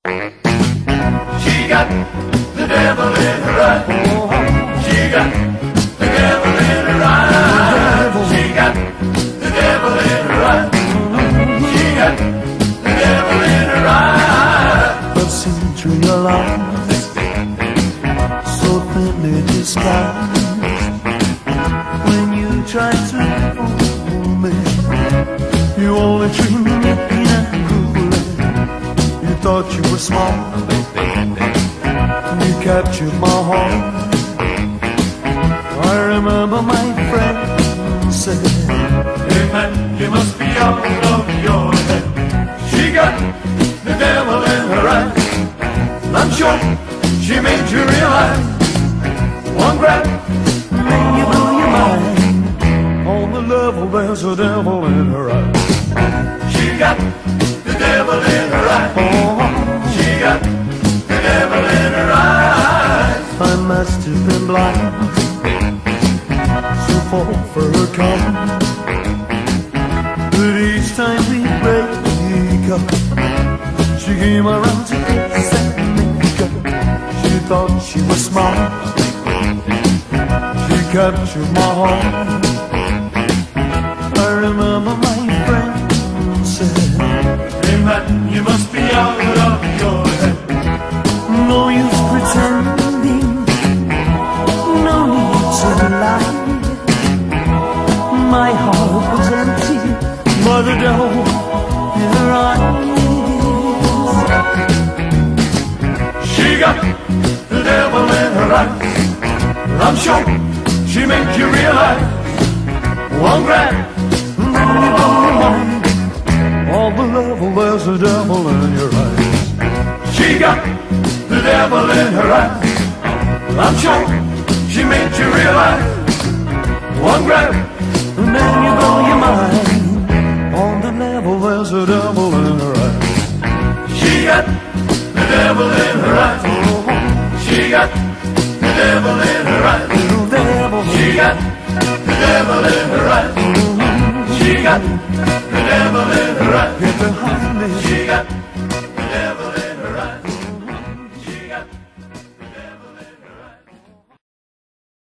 She got the devil in her eye. She got the devil in her eye. She got the devil in her eye. She got the devil in her eye. But seem to realize, so thinly disguised, when you try to fool me, you only treat me cruelly. You thought you were smart, you captured my heart. I remember my friend said, "Hey man, you must be out of your head. She got the devil in her eye. I'm sure she made you realize one grab made you blow your mind. On the level there's a devil in her eye. She got the devil in her eye. She got the devil in her eyes. I must have been blind, so far for her come. But each time we break up, she came around to kiss and make up. She thought she was smart, she captured my heart. I remember my friend said, "Hey man, you must be out of your head. no use pretending, no need to lie. My heart was empty, but the devil in her eyes." She got the devil in her eyes. I'm sure she made you realize one grab on the level there's a devil in your eyes. She got the devil in her eyes. I'm sure she made you realize one grab And then you blow your mind. On the level there's a devil in her eyes. She got the devil in her eyes. She got the devil in her eyes. Little devil. She got the devil in her eyes. She got the devil in her eyes. Get behind me. She got